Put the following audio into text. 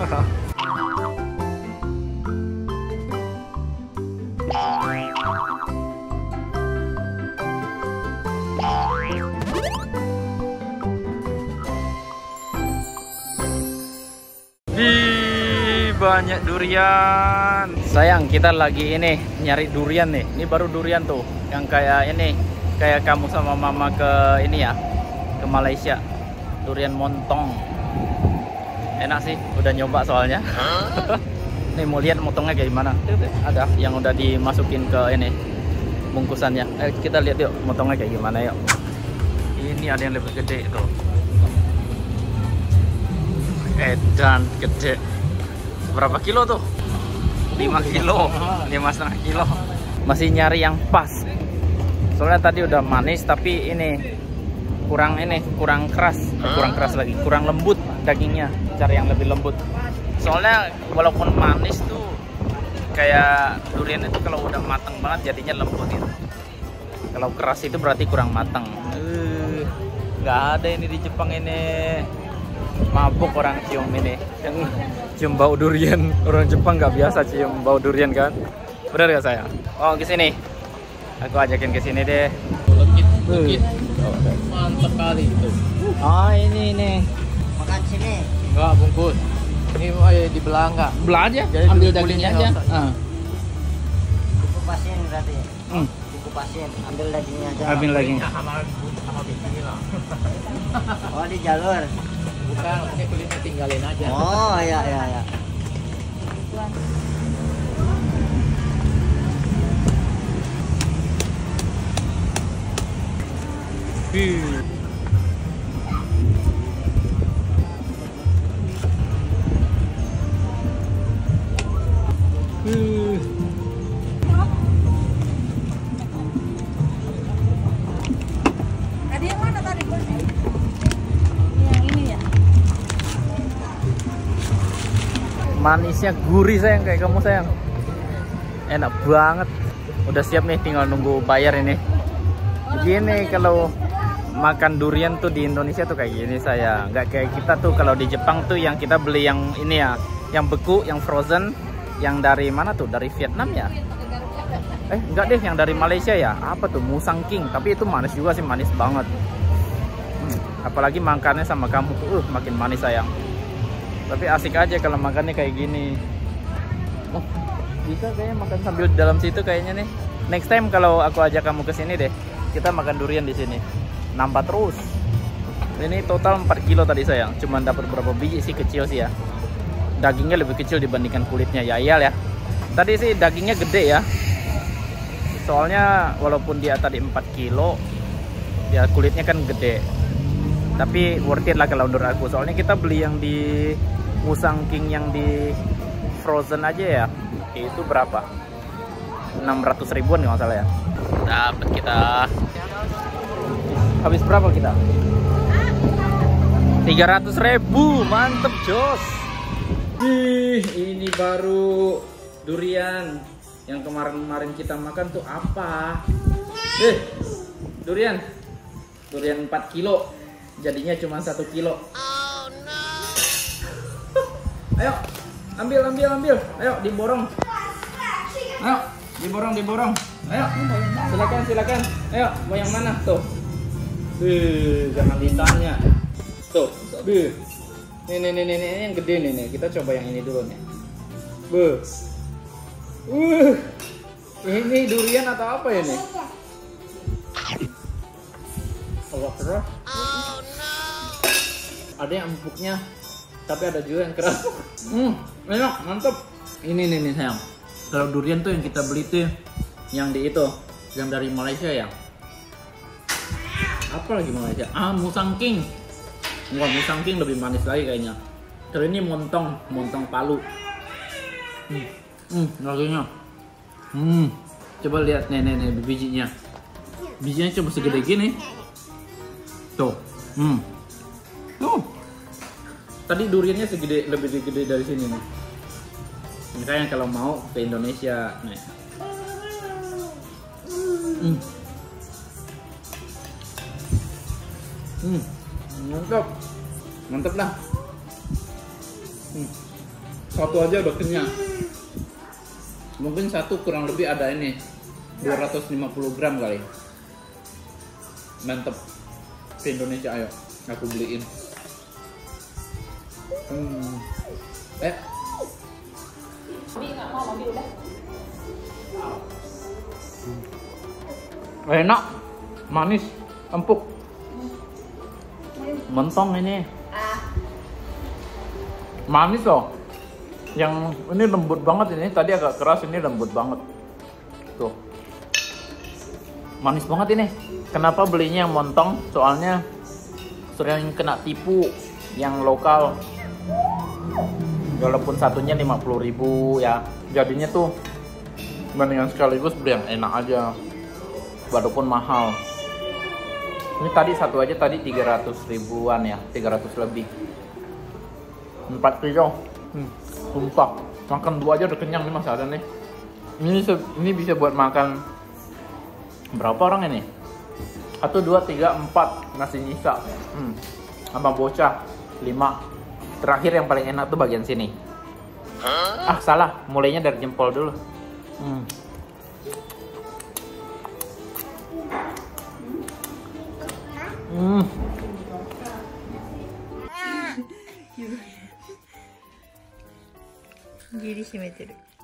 Banyak durian. Sayang, kita lagi ini nyari durian nih. Ini baru durian tuh, yang kayak ini, kayak kamu sama mama ke ini ya, ke Malaysia. Durian montong. Enak sih, udah nyoba soalnya. Nih mau lihat motongnya kayak gimana? Ada yang udah dimasukin ke ini bungkusannya. Kita lihat yuk motongnya kayak gimana yuk. Ini ada yang lebih gede tuh. Edan gede. Berapa kilo tuh? 5 kilo, 5,5 kilo. Masih nyari yang pas. Soalnya tadi udah manis, tapi ini kurang keras, kurang lembut dagingnya. Cari yang lebih lembut. Soalnya walaupun manis tuh, kayak durian itu kalau udah matang banget jadinya lembut gitu. Kalau keras itu berarti kurang matang. Nggak ada ini di Jepang ini. Mabuk orang cium ini, yang cium bau durian. Orang Jepang nggak biasa cium bau durian kan? Bener gak saya? Oh, kesini. Aku ajakin kesini deh. Lekit. Mantap kali itu. Oh, ini. Makan sini. Enggak, bungkus. Ini dibelah enggak? Belah aja. Jadi ambil dagingnya aja. Dikupasin berarti. Dikupasin, ambil dagingnya aja. Ambil dagingnya. Sama bikinnya lah. Oh, di jalur. Bukan, maksudnya kulitnya tinggalin aja. Oh, ya. Tadi yang mana tadi? Yang ini ya? Manisnya gurih sayang, kayak kamu sayang. Enak banget. Udah siap nih, tinggal nunggu bayar ini. Gini kalau makan durian tuh di Indonesia tuh kayak gini sayang. Nggak kayak kita tuh kalau di Jepang tuh yang kita beli yang ini ya, yang beku, yang frozen, yang dari mana tuh? Dari Vietnam ya? Enggak deh, yang dari Malaysia ya. Apa tuh? Musang King. Tapi itu manis juga sih, manis banget. Apalagi makannya sama kamu tuh, makin manis sayang. Tapi asik aja kalau makannya kayak gini. Oh, bisa kayaknya makan sambil dalam situ kayaknya nih. Next time kalau aku ajak kamu ke sini deh, kita makan durian di sini. Nambah terus. Ini total 4 kilo tadi sayang. Cuman dapat berapa biji sih, kecil sih ya. Dagingnya lebih kecil dibandingkan kulitnya. Ya iyalah ya. Tadi sih dagingnya gede ya. Soalnya walaupun dia tadi 4 kilo, ya kulitnya kan gede. Tapi worth it lah kalau menurut aku. Soalnya kita beli yang di Musang King yang di frozen aja ya, itu berapa? 600 ribuan nggak masalah ya. Dapat kita. Habis berapa kita? 300 ribu. Mantep jos. Ini baru durian. Yang kemarin kita makan tuh apa? Durian 4 kilo. Jadinya cuma 1 kilo. Oh no. Ayo, ambil. Ayo, diborong. Ayo, diborong. Ayo, silakan. Ayo, mau yang mana tuh? Jangan ditanya. Tuh, nih yang gede nih. Kita coba yang ini dulu nih. Ini durian atau apa ini? Oh no. Ada yang empuknya, tapi ada juga yang keras. Enak, mantap. Ini nih sayang. Kalau durian tuh yang kita beli tuh yang di itu, yang dari Malaysia ya. Apa lagi Malaysia? Musang King. Wah, Musang King lebih manis lagi kayaknya. Terus ini montong Palu. Dagingnya. Coba lihat nih bijinya. Bijinya cuma segede gini. Tuh. Tuh. Tadi duriannya lebih gede dari sini nih. Makanya kalau mau ke Indonesia nih. Mantap lah. Satu aja udah kenyang. Mungkin satu kurang lebih ada ini 250 gram kali. Mantep. Ke Indonesia ayo, aku beliin. Enak, manis, empuk, mentong ini. Manis loh. Yang ini lembut banget ini. Tadi agak keras, ini lembut banget. Tuh. Manis banget ini. Kenapa belinya yang montong? Soalnya sering kena tipu yang lokal. Walaupun satunya 50.000 ya. Jadinya tuh mendingan sekaligus beli yang enak aja. Walaupun mahal. Ini tadi satu aja tadi 300 ribuan ya, 300 lebih. 4 kilo. Sumpah, makan 2 aja udah kenyang nih Mas ada nih. Ini bisa buat makan berapa orang ini? 1, 2, 3, 4 masih nyisa. Sama bocah 5. Terakhir yang paling enak tuh bagian sini. Ah salah, mulainya dari jempol dulu. Giri 締めてる。